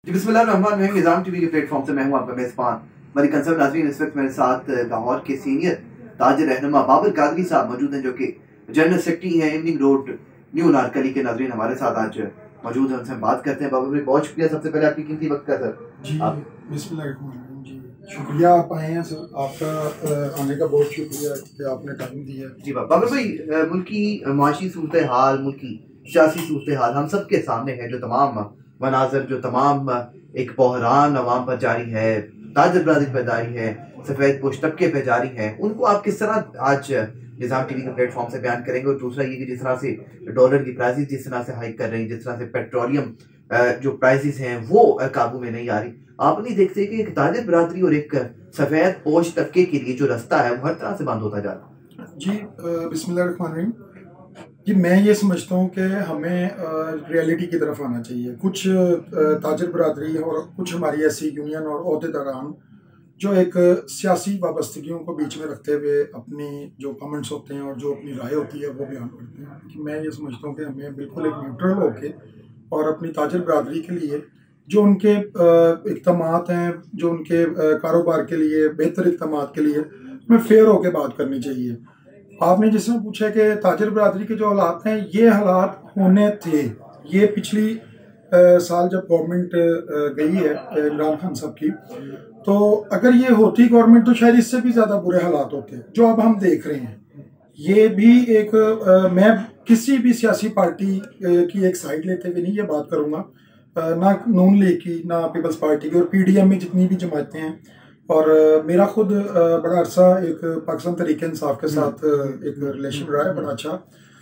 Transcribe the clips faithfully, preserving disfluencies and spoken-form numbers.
जी बिस्मिल्लाहिर्रहमानिर्रहीम। निज़ाम टीवी के प्लेटफॉर्म से मैं हूं आपका मेज़बान मलिक अंसर नाज़रीन। इस वक्त मेरे साथ लाहौर के सीनियर ताजिर रहनुमा बाबर कादरी साहब मौजूद हैं, जो कि जनरल सेक्रेटरी हैं इवनिंग रोड न्यू नारकली के। नाज़रीन हमारे साथ आज मौजूद हैं, उनसे हम बात करते हैं। बाबर भाई बहुत शुक्रिया सबसे पहले आपकी कीमती वक्त का सर। जी आप बिस्मिल्लाहिर्रहमानिर्रहीम जी, शुक्रिया आप आए हैं सर, आपका आने का बहुत शुक्रिया कि आपने टाइम दिया। जी बाबर भाई, मुल्क की माशी सूरत हाल, मुल्क की सियासी सूरत हाल हम सब के सामने है। जो तमाम मनाजर, जो तमाम एक बहरान अवाम पर जारी है, ताजर बरादरी पर जारी है, सफ़ेद पोश तबके पर जारी है, उनको आप किस तरह आज निज़ाम टीवी के प्लेटफॉर्म से बयान करेंगे? और दूसरा ये कि जिस तरह से डॉलर की प्राइसेस जिस तरह से हाइक कर रही हैं, जिस तरह से पेट्रोलियम जो प्राइसेस हैं वो काबू में नहीं आ रही, आप नहीं देखते कि एक ताजिर बरादरी और एक सफ़ेद पोश तबके के लिए जो रास्ता है वो हर तरह से बंद होता जा रहा है? जी बिस्मिल्लाहिर्रहमानिर्रहीम जी, मैं ये समझता हूँ कि हमें रियलिटी की तरफ आना चाहिए। कुछ ताजिर बरादरी और कुछ हमारी ऐसी यूनियन और अहदेदारान जो एक सियासी वाबस्तगियों को बीच में रखते हुए अपनी जो कमेंट्स होते हैं और जो अपनी राय होती है वो बयान करते हैं कि मैं ये समझता हूँ कि हमें बिल्कुल एक न्यूट्रल होके और अपनी ताजिर बरादरी के लिए जो उनके इक़दामात हैं, जो उनके कारोबार के लिए बेहतर इक़दामात के लिए हमें फेयर होकर बात करनी चाहिए। आपने जिस तरह पूछा कि ताजिर बरादरी के जो हालात हैं, ये हालात होने थे। ये पिछली आ, साल जब गवर्नमेंट गई है इमरान खान साहब की, तो अगर ये होती गवर्नमेंट तो शायद इससे भी ज़्यादा बुरे हालात होते जो अब हम देख रहे हैं। ये भी एक आ, मैं किसी भी सियासी पार्टी की एक साइड लेते हुए नहीं ये बात करूँगा, ना नून लीग की, ना पीपल्स पार्टी की, और पी डी एम में जितनी भी जमातें हैं। और मेरा खुद बड़ा अरसा एक पाकिस्तान तहरीक इंसाफ के साथ एक रिलेशन रहा है बड़ा अच्छा,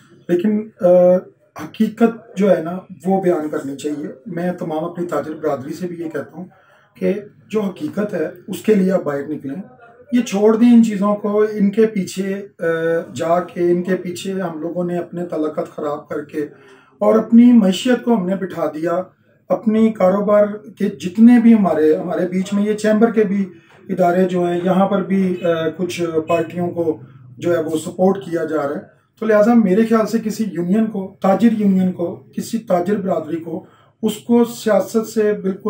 लेकिन हकीकत जो है ना वो बयान करनी चाहिए। मैं तमाम अपनी ताजिर बरादरी से भी ये कहता हूँ कि जो हकीकत है उसके लिए आप बाहर निकलें। ये छोड़ दें इन चीज़ों को, इनके पीछे जाके इनके पीछे हम लोगों ने अपने तलक़त ख़राब करके और अपनी मैशियत को हमने बिठा दिया। अपनी कारोबार के जितने भी हमारे हमारे बीच में ये चैम्बर के भी इदारे जो हैं, यहाँ पर भी आ, कुछ पार्टियों को जो है वो सपोर्ट किया जा रहा है। तो लिहाजा मेरे ख्याल से किसी यूनियन को, ताजिर यूनियन को, किसी ताजिर बरादरी को, उसको सियासत से बिल्कुल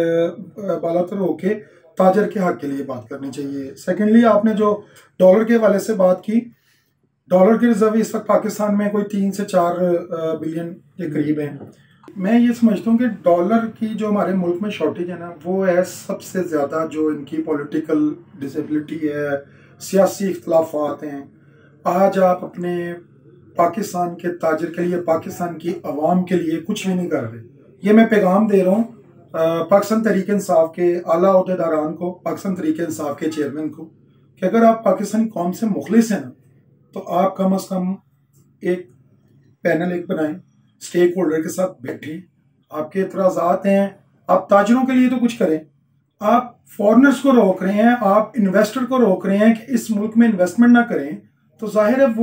बालातर होके ताजर के हक़ के लिए बात करनी चाहिए। सेकेंडली, आपने जो डॉलर के हवाले से बात की, डॉलर के रिजर्व इस वक्त पाकिस्तान में कोई तीन से चार बिलियन के करीब हैं। मैं ये समझता हूँ कि डॉलर की जो हमारे मुल्क में शॉर्टेज है ना, वो है सबसे ज़्यादा जो इनकी पॉलिटिकल डिसेबिलिटी है, सियासी इख्तलाफात हैं। आज आप अपने पाकिस्तान के ताजिर के लिए, पाकिस्तान की आवाम के लिए कुछ भी नहीं कर रहे। ये मैं पैगाम दे रहा हूँ पाकिस्तान तहरीक इंसाफ के आला अहदेदारान को, पाकिस्तान तहरीक इंसाफ के चेयरमैन को, कि अगर आप पाकिस्तानी कौम से मुखलिस हैं ना, तो आप कम अज़ कम एक पैनल एक बनाएं, स्टेक होल्डर के साथ बैठें। आपके एतराज़ात हैं, आप ताजरों के लिए तो कुछ करें। आप फॉरेनर्स को रोक रहे हैं, आप इन्वेस्टर को रोक रहे हैं कि इस मुल्क में इन्वेस्टमेंट ना करें, तो जाहिर है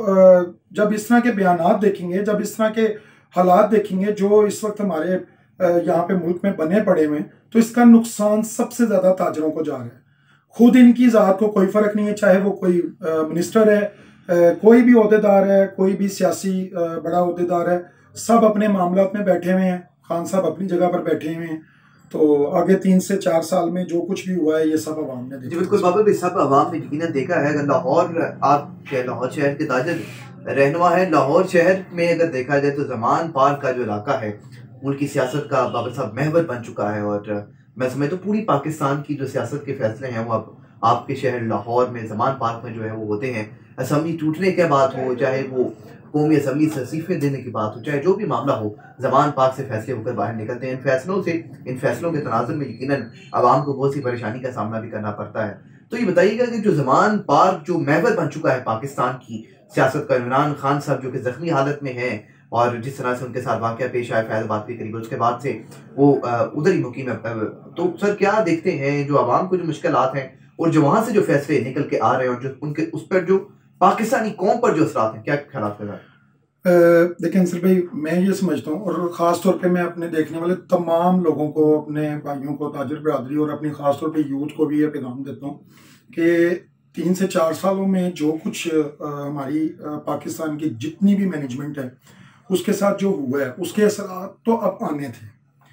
वो जब इस तरह के बयानात देखेंगे, जब इस तरह के हालात देखेंगे जो इस वक्त हमारे यहाँ पे मुल्क में बने पड़े हुए हैं, तो इसका नुकसान सबसे ज़्यादा ताजरों को जा रहा है। खुद इनकी ज़ात को कोई फ़र्क नहीं है, चाहे वो कोई मिनिस्टर है, कोई भी अहदेदार है, कोई भी सियासी बड़ा अहदेदार है, सब अपने मामलात में बैठे हुए हैं। खान साहब अपनी जगह पर बैठे हुए हैं। तो आगे तीन से चार साल में जो कुछ भी हुआ है ये सब अवाम ने देखा। बिल्कुल बाबा भी सब अवाम ने यकीनन देखा है। अगर लाहौर, आप लाहौर शहर के ताजिर रहनुमा है, लाहौर शहर में अगर देखा जाए तो ज़मान पार्क का जो इलाका है मुल्क की सियासत का बाबर साहब महवर बन चुका है। और मैं समझता हूँ पूरी पाकिस्तान की जो सियासत के फैसले हैं वो अब आपके शहर लाहौर में ज़मान पार्क में जो है वो होते हैं। असम्बली टूटने की बात हो, चाहे वो कौमी असम्बली से इस्तीफे देने की बात हो, चाहे जो भी मामला हो, ज़मान पार्क से फैसले होकर बाहर निकलते हैं। इन फैसलों से इन फैसलों के तनाजुर में यकीनन आवाम को बहुत सी परेशानी का सामना भी करना पड़ता है। तो ये बताइएगा कि जो ज़मान पार्क जो महवर बन चुका है पाकिस्तान की सियासत का, इमरान खान साहब जो कि ज़ख्मी हालत में हैं और जिस तरह से उनके साथ वाक़या पेश आया फैज़ाबाद के करीब, उसके बाद से वो उधर ही मुकीम है, तो सर क्या देखते हैं जो आवाम को जो मुश्किलात हैं और जो वहाँ से जो फैसले निकल के आ रहे हैं और जो उनके उस पर जो पाकिस्तानी कौम पर जो असरात हैं, क्या ख्याल कर रहा है? देखिए अंसर भाई, मैं ये समझता हूँ और ख़ास तौर पे मैं अपने देखने वाले तमाम लोगों को, अपने भाइयों को, ताजिर बरादरी और अपनी ख़ास तौर पे यूथ को भी ये पैगाम देता हूँ कि तीन से चार सालों में जो कुछ आ, हमारी आ, पाकिस्तान की जितनी भी मैनेजमेंट है उसके साथ जो हुआ है उसके असरात तो अब आने थे।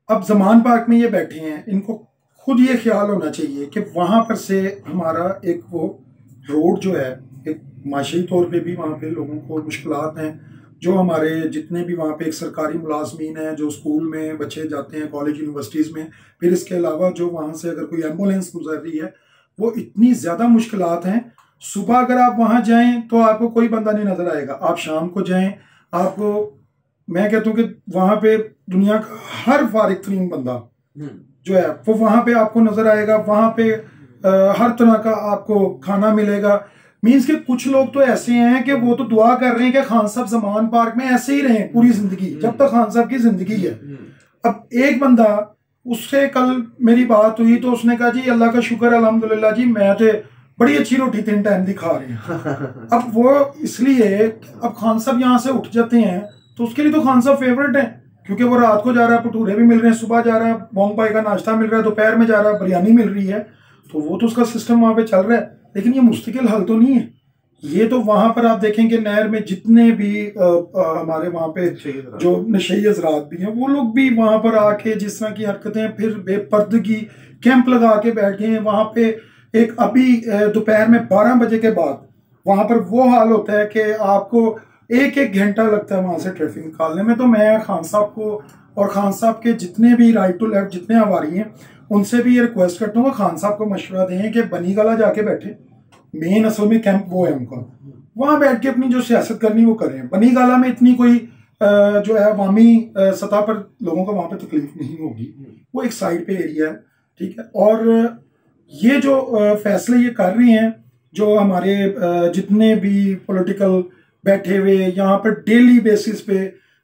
अब जमान पार्क में ये बैठे हैं, इनको खुद ये ख्याल होना चाहिए कि वहाँ पर से हमारा एक वो रोड जो है, एक माशी तौर पे भी वहाँ पे लोगों को मुश्किलात हैं, जो हमारे जितने भी वहाँ पे एक सरकारी मुलाजमीन हैं जो स्कूल में बच्चे जाते हैं, कॉलेज यूनिवर्सिटीज़ में, फिर इसके अलावा जो वहाँ से अगर कोई एम्बुलेंस गुजर रही है, वो इतनी ज़्यादा मुश्किलात हैं। सुबह अगर आप वहाँ जाएं तो आपको कोई बंदा नहीं नज़र आएगा, आप शाम को जाएं, आपको मैं कहता हूँ कि वहाँ पे दुनिया का हर फारिग तरीन बंदा जो है वो वहाँ पे आपको नज़र आएगा। वहाँ पे आ, हर तरह का आपको खाना मिलेगा। मीन्स के कुछ लोग तो ऐसे हैं कि वो तो दुआ कर रहे हैं कि खान साहब जमान पार्क में ऐसे ही रहें पूरी ज़िंदगी, जब तक खान साहब की ज़िंदगी है। अब एक बंदा, उससे कल मेरी बात हुई तो उसने कहा जी अल्लाह का शुक्र अल्हम्दुलिल्लाह जी, मैं तो बड़ी अच्छी रोटी तीन टाइम की खा रही हूँ। अब वो इसलिए, अब खान साहब यहाँ से उठ जाते हैं तो उसके लिए तो खान साहब फेवरेट हैं, क्योंकि वो रात को जा रहा है, भटूरे भी मिल रहे हैं, सुबह जा रहा है बोंग पाई का नाश्ता मिल रहा है, दोपहर में जा रहा है बिरयानी मिल रही है, तो वो तो उसका सिस्टम वहाँ पे चल रहा है। लेकिन ये मुस्तकिल हल तो नहीं है। ये तो वहाँ पर आप देखेंगे नहर में जितने भी आ, आ, हमारे वहाँ पे जो नशई हजरात भी हैं, वो लोग भी वहाँ पर आके जिस तरह की हरकतें, फिर बेपर्दगी कैंप लगा के बैठे हैं वहाँ पे। एक अभी दोपहर में बारह बजे के बाद वहाँ पर वो हाल होता है कि आपको एक एक घंटा लगता है वहाँ से ट्रैफिक निकालने में। तो मैं खान साहब को और खान साहब के जितने भी राइट टू लेफ्ट जितने आवारी हैं उनसे भी ये रिक्वेस्ट करता हूँ, खान साहब को मशवरा दें कि बनी गला जाके बैठे। मेन असल में कैंप वो है उनका, वहाँ बैठ के अपनी जो सियासत करनी वो करें। बनी गाला में इतनी कोई जो है अवामी सतह पर लोगों को वहाँ पे तकलीफ नहीं होगी, वो एक साइड पे एरिया है, ठीक है। और ये जो फैसले ये कर रहे हैं, जो हमारे जितने भी पॉलिटिकल बैठे हुए यहाँ पर डेली बेसिस पे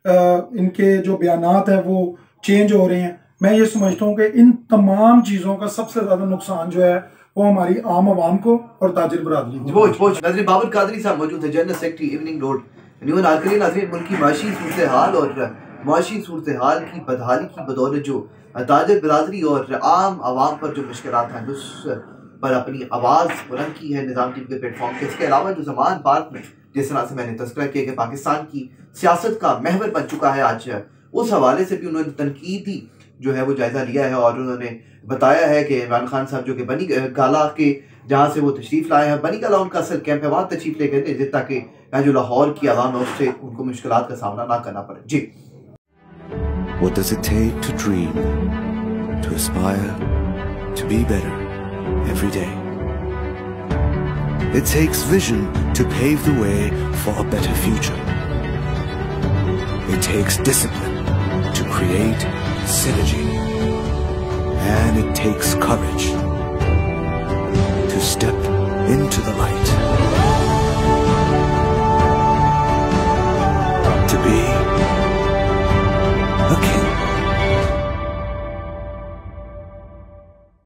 इनके जो बयानात हैं वो चेंज हो रहे हैं, मैं ये समझता हूँ कि इन तमाम चीज़ों का सबसे ज़्यादा नुकसान जो है वो हमारी आम आवाम को और ताजिर बरादरी को। पहुंच पहुंच नाज़रीन, बाबर कादरी साहब मौजूद है, general secretary evening road new नाज़रीन। नाज़रीन, मुल्क की माशी सूरत हाल और माशी सूरत हाल की बदहाली की बदौलत जो ताजिर बरादरी और आम आवाम पर जो मुश्किलात हैं उस पर अपनी आवाज़ बुलंद की है निज़ाम टीवी के प्लेटफॉर्म के। इसके अलावा जो ज़मान पार्क में जिस तरह से मैंने तस्करा किया कि पाकिस्तान की सियासत का महवर बन चुका है आज, उस हवाले से भी उन्होंने तनकीदी जो है वो जायज़ा लिया है और उन्होंने बताया है कि इमरान खान साहब जो कि बनी गाला के जहाँ से वो तशरीफ़ लाए हैं, बनी गाला उनका असल कैंप है, वहाँ तशरीफ़ लेकर गए ताकि यहाँ जो लाहौर की आवाम है उससे उनको मुश्किलात का सामना ना करना पड़े। जी, What does it take to dream, to aspire, to be better every day? It takes vision to pave the way for a better future. It takes discipline to create synergy. And it takes courage to step into the light.